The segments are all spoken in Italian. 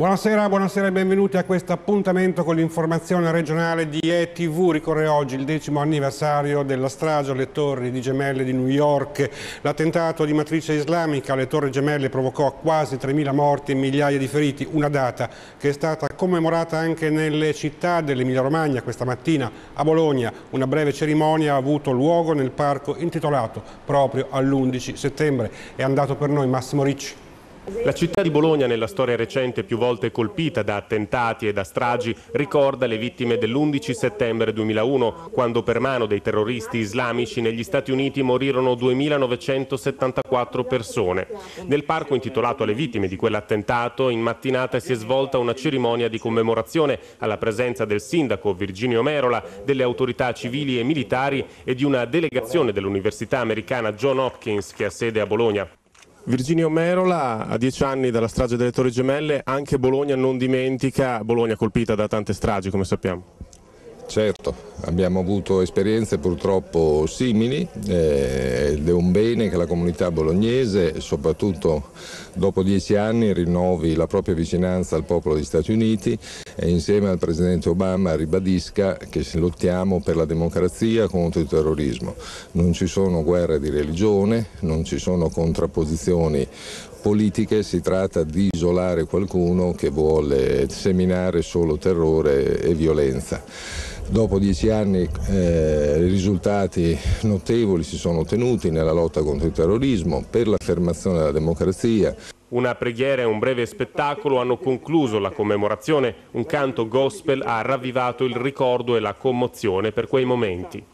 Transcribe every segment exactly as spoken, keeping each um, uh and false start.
Buonasera, buonasera e benvenuti a questo appuntamento con l'informazione regionale di E T V. Ricorre oggi il decimo anniversario della strage alle Torri di Gemelle di New York. L'attentato di matrice islamica alle Torri Gemelle provocò quasi tremila morti e migliaia di feriti, una data che è stata commemorata anche nelle città dell'Emilia Romagna. Questa mattina a Bologna una breve cerimonia ha avuto luogo nel parco intitolato proprio all'undici settembre. È andato per noi Massimo Ricci. La città di Bologna, nella storia recente più volte colpita da attentati e da stragi, ricorda le vittime dell'undici settembre duemilauno, quando per mano dei terroristi islamici negli Stati Uniti morirono duemilanovecentosettantaquattro persone. Nel parco intitolato alle vittime di quell'attentato, in mattinata si è svolta una cerimonia di commemorazione alla presenza del sindaco Virginio Merola, delle autorità civili e militari e di una delegazione dell'Università americana John Hopkins che ha sede a Bologna. Virginio Merola, a dieci anni dalla strage delle Torri Gemelle, anche Bologna non dimentica, Bologna colpita da tante stragi, come sappiamo. Certo, abbiamo avuto esperienze purtroppo simili eh, ed è un bene che la comunità bolognese, soprattutto dopo dieci anni, rinnovi la propria vicinanza al popolo degli Stati Uniti e insieme al Presidente Obama ribadisca che lottiamo per la democrazia contro il terrorismo. Non ci sono guerre di religione, non ci sono contrapposizioni politiche, si tratta di isolare qualcuno che vuole seminare solo terrore e violenza. Dopo dieci anni eh, risultati notevoli si sono ottenuti nella lotta contro il terrorismo, per l'affermazione della democrazia. Una preghiera e un breve spettacolo hanno concluso la commemorazione. Un canto gospel ha ravvivato il ricordo e la commozione per quei momenti.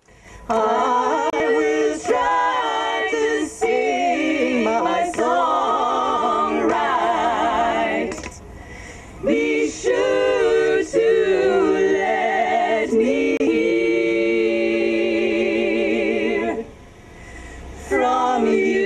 I will try to sing my song right. Be sure to let me hear from you.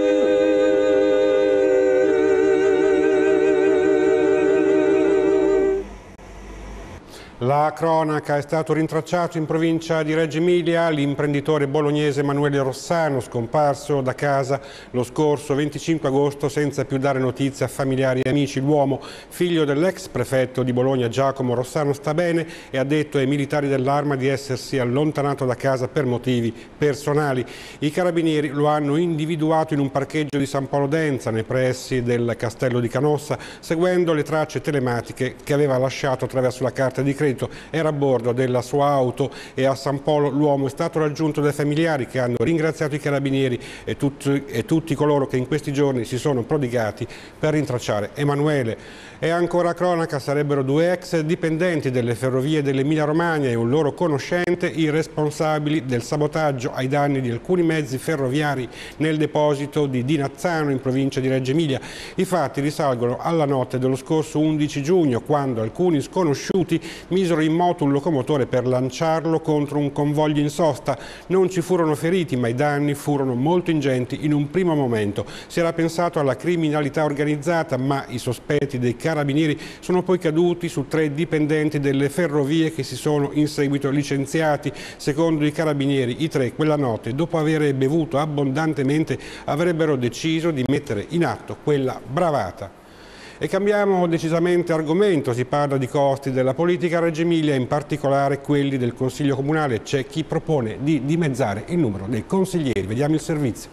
La cronaca: è stato rintracciato in provincia di Reggio Emilia l'imprenditore bolognese Emanuele Rossano, scomparso da casa lo scorso venticinque agosto senza più dare notizie a familiari e amici. L'uomo, figlio dell'ex prefetto di Bologna Giacomo Rossano, sta bene e ha detto ai militari dell'Arma di essersi allontanato da casa per motivi personali. I carabinieri lo hanno individuato in un parcheggio di San Polo d'Enza, nei pressi del castello di Canossa, seguendo le tracce telematiche che aveva lasciato attraverso la carta di credito. Era a bordo della sua auto e a San Polo l'uomo è stato raggiunto dai familiari che hanno ringraziato i carabinieri e tutti, e tutti coloro che in questi giorni si sono prodigati per rintracciare Emanuele. E ancora cronaca: sarebbero due ex dipendenti delle ferrovie dell'Emilia Romagna e un loro conoscente i responsabili del sabotaggio ai danni di alcuni mezzi ferroviari nel deposito di Dinazzano in provincia di Reggio Emilia. I fatti risalgono alla notte dello scorso undici giugno, quando alcuni sconosciuti misero in moto un locomotore per lanciarlo contro un convoglio in sosta. Non ci furono feriti, ma i danni furono molto ingenti. In un primo momento si era pensato alla criminalità organizzata, ma i sospetti dei carabinieri sono poi caduti su tre dipendenti delle ferrovie che si sono in seguito licenziati. Secondo i carabinieri, i tre quella notte, dopo aver bevuto abbondantemente, avrebbero deciso di mettere in atto quella bravata. E cambiamo decisamente argomento: si parla di costi della politica a Reggio Emilia, in particolare quelli del Consiglio Comunale. C'è chi propone di dimezzare il numero dei consiglieri. Vediamo il servizio.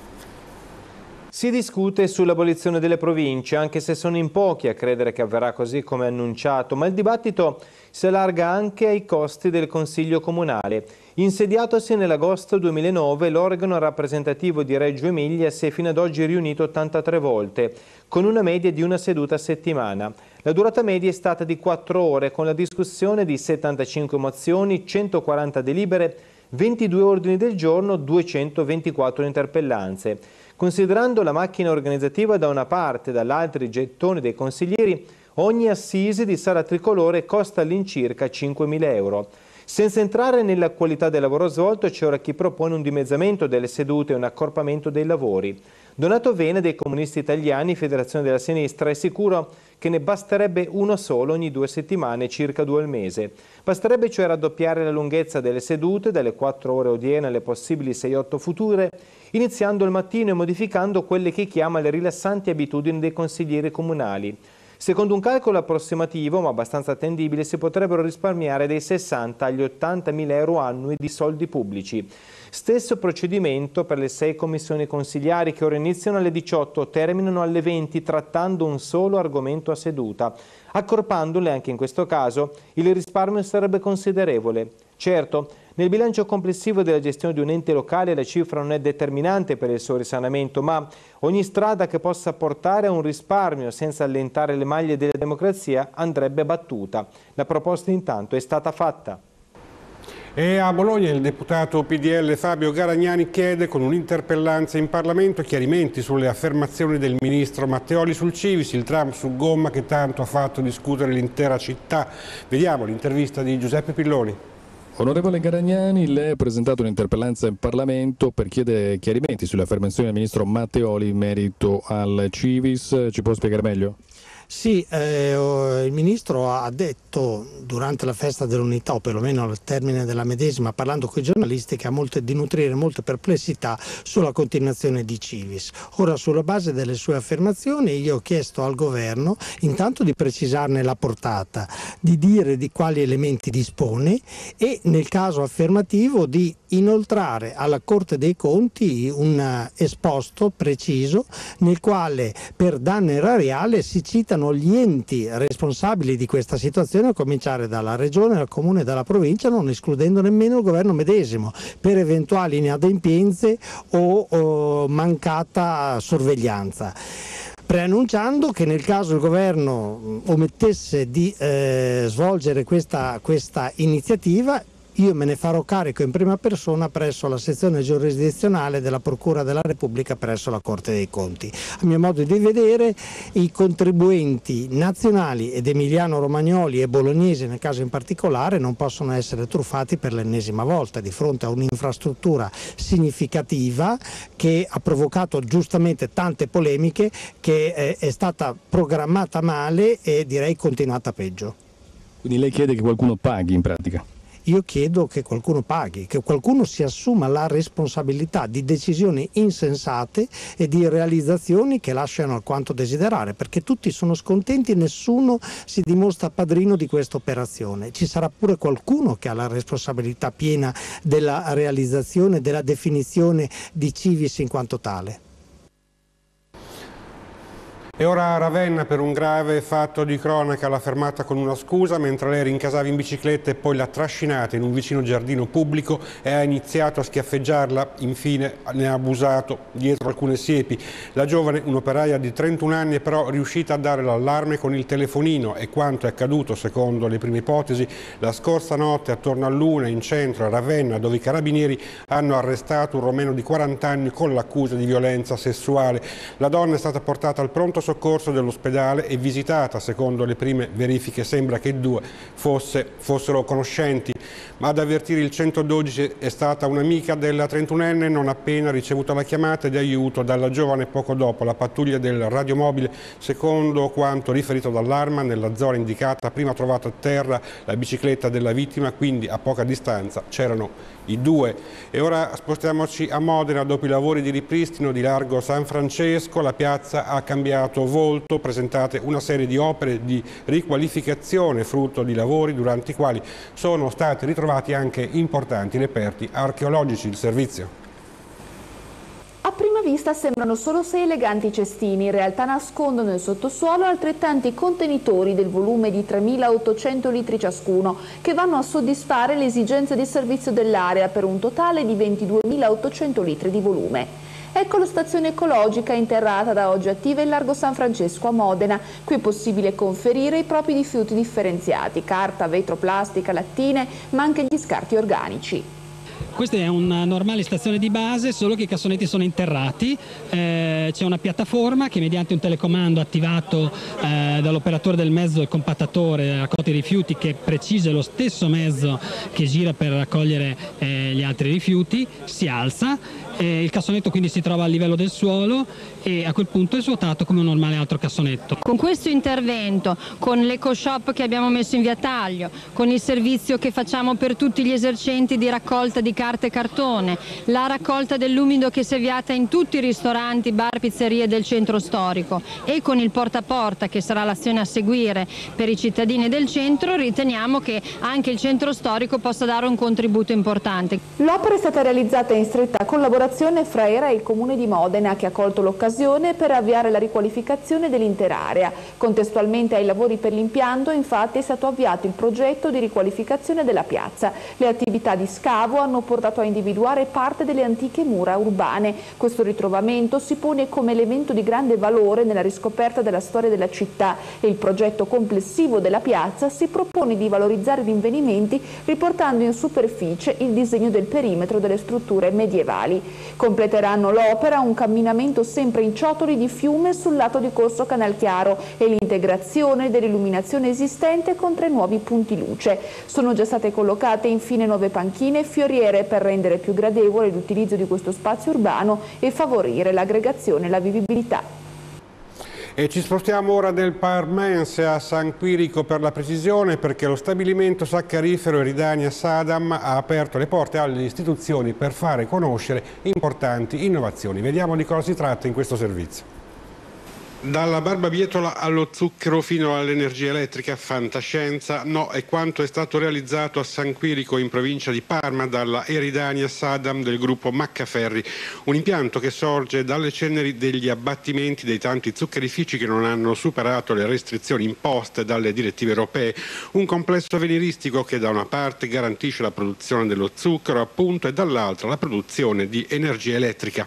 Si discute sull'abolizione delle province, anche se sono in pochi a credere che avverrà così come annunciato, ma il dibattito si allarga anche ai costi del Consiglio Comunale. Insediatosi nell'agosto duemilanove, l'organo rappresentativo di Reggio Emilia si è fino ad oggi riunito ottantatré volte, con una media di una seduta a settimana. La durata media è stata di quattro ore, con la discussione di settantacinque mozioni, centoquaranta delibere, ventidue ordini del giorno, duecentoventiquattro interpellanze. Considerando la macchina organizzativa da una parte e dall'altra i gettoni dei consiglieri, ogni assise di sala tricolore costa all'incirca cinquemila euro. Senza entrare nella qualità del lavoro svolto, c'è ora chi propone un dimezzamento delle sedute e un accorpamento dei lavori. Donato Vene dei Comunisti Italiani, Federazione della Sinistra, è sicuro che ne basterebbe uno solo ogni due settimane, circa due al mese. Basterebbe cioè raddoppiare la lunghezza delle sedute, dalle quattro ore odierne alle possibili sei otto future, iniziando il mattino e modificando quelle che chiama le rilassanti abitudini dei consiglieri comunali. Secondo un calcolo approssimativo, ma abbastanza attendibile, si potrebbero risparmiare dai sessanta agli ottanta mila euro annui di soldi pubblici. Stesso procedimento per le sei commissioni consigliari che ora iniziano alle diciotto, terminano alle venti, trattando un solo argomento a seduta. Accorpandole anche in questo caso, il risparmio sarebbe considerevole. Certo, nel bilancio complessivo della gestione di un ente locale la cifra non è determinante per il suo risanamento, ma ogni strada che possa portare a un risparmio senza allentare le maglie della democrazia andrebbe battuta. La proposta intanto è stata fatta. E a Bologna il deputato P D L Fabio Garagnani chiede con un'interpellanza in Parlamento chiarimenti sulle affermazioni del ministro Matteoli sul Civis, il tram su gomma che tanto ha fatto discutere l'intera città. Vediamo l'intervista di Giuseppe Pilloni. Onorevole Garagnani, lei ha presentato un'interpellanza in Parlamento per chiedere chiarimenti sulle affermazioni del ministro Matteoli in merito al Civis. Ci può spiegare meglio? Sì, eh, il Ministro ha detto durante la festa dell'unità, o perlomeno al termine della medesima, parlando con i giornalisti, che ha molte, di nutrire molte perplessità sulla continuazione di Civis. Ora, sulla base delle sue affermazioni, io ho chiesto al Governo intanto di precisarne la portata, di dire di quali elementi dispone e, nel caso affermativo, di inoltrare alla Corte dei Conti un esposto preciso nel quale per danno erariale si citano gli enti responsabili di questa situazione, a cominciare dalla Regione, dal Comune e dalla Provincia, non escludendo nemmeno il Governo medesimo, per eventuali inadempienze o, o mancata sorveglianza. Preannunciando che nel caso il Governo omettesse di eh, svolgere questa, questa iniziativa, io me ne farò carico in prima persona presso la sezione giurisdizionale della Procura della Repubblica presso la Corte dei Conti. A mio modo di vedere, i contribuenti nazionali ed emiliano-romagnoli e bolognesi, nel caso in particolare, non possono essere truffati per l'ennesima volta di fronte a un'infrastruttura significativa che ha provocato giustamente tante polemiche, che è, è stata programmata male e direi continuata peggio. Quindi lei chiede che qualcuno paghi in pratica? Io chiedo che qualcuno paghi, che qualcuno si assuma la responsabilità di decisioni insensate e di realizzazioni che lasciano alquanto desiderare, perché tutti sono scontenti, nessuno si dimostra padrino di questa operazione. Ci sarà pure qualcuno che ha la responsabilità piena della realizzazione, della definizione di Civis in quanto tale. E ora a Ravenna per un grave fatto di cronaca, l'ha fermata con una scusa mentre lei rincasava in bicicletta e poi l'ha trascinata in un vicino giardino pubblico e ha iniziato a schiaffeggiarla, infine ne ha abusato dietro alcune siepi. La giovane, un'operaia di trentuno anni, è però riuscita a dare l'allarme con il telefonino e quanto è accaduto, secondo le prime ipotesi, la scorsa notte attorno all'una in centro a Ravenna, dove i carabinieri hanno arrestato un romeno di quaranta anni con l'accusa di violenza sessuale. La donna è stata portata al pronto soccorso dell'ospedale e visitata. Secondo le prime verifiche sembra che i due fosse, fossero conoscenti, ma ad avvertire il centododici è stata un'amica della trentunenne non appena ricevuta la chiamata di aiuto dalla giovane. Poco dopo la pattuglia del radiomobile, secondo quanto riferito dall'Arma, nella zona indicata prima trovata a terra la bicicletta della vittima, quindi a poca distanza c'erano i due. E ora spostiamoci a Modena. Dopo i lavori di ripristino di Largo San Francesco, la piazza ha cambiato volto, presentate una serie di opere di riqualificazione frutto di lavori durante i quali sono stati ritrovati anche importanti reperti archeologici. Il servizio. A prima vista sembrano solo sei eleganti cestini, in realtà nascondono nel sottosuolo altrettanti contenitori del volume di tremilaottocento litri ciascuno, che vanno a soddisfare le esigenze di servizio dell'area per un totale di ventiduemilaottocento litri di volume. Ecco la stazione ecologica interrata da oggi attiva in Largo San Francesco a Modena. Qui è possibile conferire i propri rifiuti differenziati, carta, vetro, plastica, lattine, ma anche gli scarti organici. Questa è una normale stazione di base, solo che i cassonetti sono interrati, eh, c'è una piattaforma che mediante un telecomando attivato eh, dall'operatore del mezzo, il compattatore della raccolta dei rifiuti, che precisa lo stesso mezzo che gira per raccogliere eh, gli altri rifiuti, si alza eh, il cassonetto quindi si trova a livello del suolo e a quel punto è svuotato come un normale altro cassonetto. Con questo intervento, con l'eco shop che abbiamo messo in via Taglio, con il servizio che facciamo per tutti gli esercenti di raccolta di carta e cartone, la raccolta dell'umido che si è avviata in tutti i ristoranti, bar, pizzerie del centro storico e con il porta a porta che sarà l'azione a seguire per i cittadini del centro, riteniamo che anche il centro storico possa dare un contributo importante. L'opera è stata realizzata in stretta collaborazione fra ERA e il Comune di Modena, che ha colto l'occasione per avviare la riqualificazione dell'intera area. Contestualmente ai lavori per l'impianto, infatti, è stato avviato il progetto di riqualificazione della piazza. Le attività di scavo hanno portato a individuare parte delle antiche mura urbane. Questo ritrovamento si pone come elemento di grande valore nella riscoperta della storia della città e il progetto complessivo della piazza si propone di valorizzare gli rinvenimenti riportando in superficie il disegno del perimetro delle strutture medievali. Completeranno l'opera un camminamento sempre in ciottoli di fiume sul lato di Corso Canalchiaro e l'integrazione dell'illuminazione esistente con tre nuovi punti luce. Sono già state collocate infine nuove panchine e fioriere per rendere più gradevole l'utilizzo di questo spazio urbano e favorire l'aggregazione e la vivibilità. E ci spostiamo ora del Parmense a San Quirico per la precisione, perché lo stabilimento saccarifero Eridania Sadam ha aperto le porte alle istituzioni per fare conoscere importanti innovazioni. Vediamo di cosa si tratta in questo servizio. Dalla barbabietola allo zucchero fino all'energia elettrica, fantascienza no, è quanto è stato realizzato a San Quirico in provincia di Parma dalla Eridania Sadam del gruppo Maccaferri, un impianto che sorge dalle ceneri degli abbattimenti dei tanti zuccherifici che non hanno superato le restrizioni imposte dalle direttive europee, un complesso avveniristico che da una parte garantisce la produzione dello zucchero appunto e dall'altra la produzione di energia elettrica.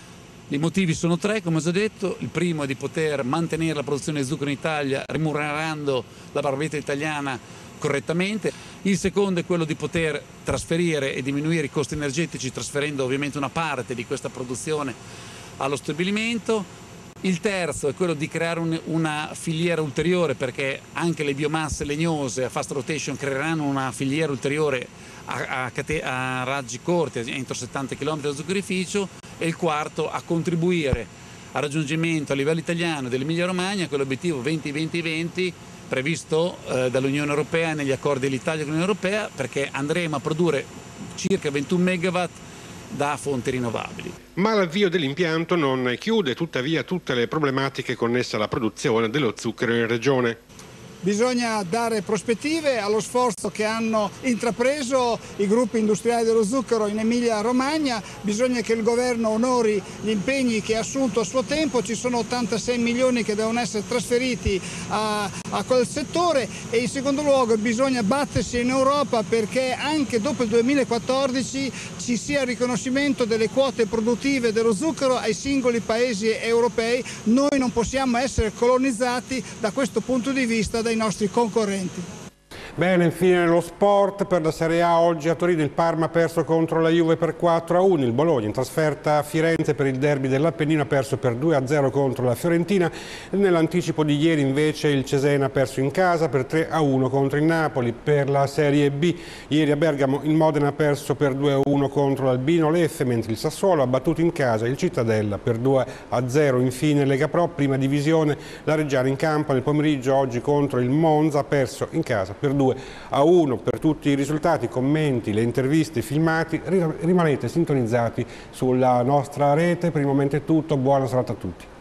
I motivi sono tre, come ho già detto. Il primo è di poter mantenere la produzione di zucchero in Italia remunerando la barbabietola italiana correttamente. Il secondo è quello di poter trasferire e diminuire i costi energetici trasferendo ovviamente una parte di questa produzione allo stabilimento. Il terzo è quello di creare un, una filiera ulteriore, perché anche le biomasse legnose a fast rotation creeranno una filiera ulteriore a, a, a raggi corti, entro settanta chilometri da zuccherificio. E il quarto a contribuire al raggiungimento a livello italiano dell'Emilia Romagna con l'obiettivo venti venti venti previsto eh, dall'Unione Europea negli accordi dell'Italia con l'Unione Europea, perché andremo a produrre circa ventuno megawatt da fonti rinnovabili. Ma l'avvio dell'impianto non chiude tuttavia tutte le problematiche connesse alla produzione dello zucchero in regione. Bisogna dare prospettive allo sforzo che hanno intrapreso i gruppi industriali dello zucchero in Emilia-Romagna, bisogna che il governo onori gli impegni che ha assunto a suo tempo, ci sono ottantasei milioni che devono essere trasferiti a, a quel settore e in secondo luogo bisogna battersi in Europa perché anche dopo il duemilaquattordici ci sia il riconoscimento delle quote produttive dello zucchero ai singoli paesi europei. Noi non possiamo essere colonizzati da questo punto di vista dai nostri concorrenti. Bene, infine lo sport. Per la Serie A oggi a Torino il Parma ha perso contro la Juve per quattro a uno, il Bologna in trasferta a Firenze per il derby dell'Appennino ha perso per due a zero contro la Fiorentina, nell'anticipo di ieri invece il Cesena ha perso in casa per tre a uno contro il Napoli. Per la Serie B ieri a Bergamo il Modena ha perso per due a uno contro l'Albino Leffe, mentre il Sassuolo ha battuto in casa il Cittadella per due a zero. Infine Lega Pro, prima divisione, la Reggiana in campo nel pomeriggio oggi contro il Monza ha perso in casa per due a uno. Per tutti i risultati, commenti, le interviste, i filmati, rimanete sintonizzati sulla nostra rete. Per il momento è tutto, buona serata a tutti.